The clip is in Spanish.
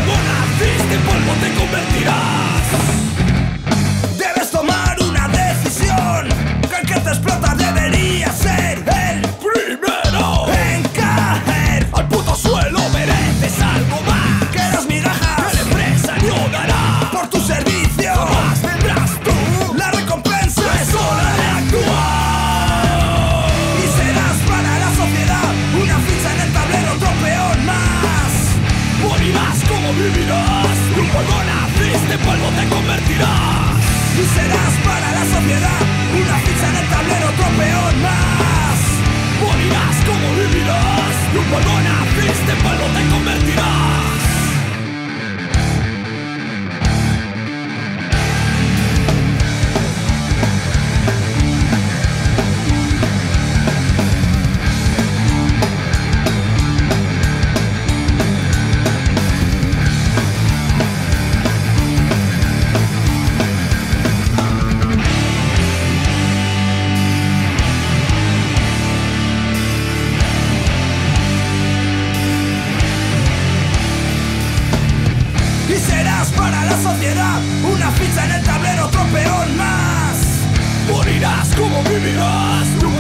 polvo naciste, en polvo te convertirás. Debes tomar una decisión, que el que te explota debería ser el primero en caer al puto suelo. Mereces algo más que las migajas que el empresario dará por tu servicio. Jamás tendrás tú la recompensa, es hora de actuar. Y serás para la sociedad una ficha en el tablero, otro peón más. Morirás como vivirás, un polvo naciste, polvo te convertirás. Y serás para la sociedad una ficha en el tablero, otro peón más. Morirás como vivirás, un polvo naciste, polvo te convertirás. Y serás para la sociedad una ficha en el tablero, otro peón más. Morirás como vivirás.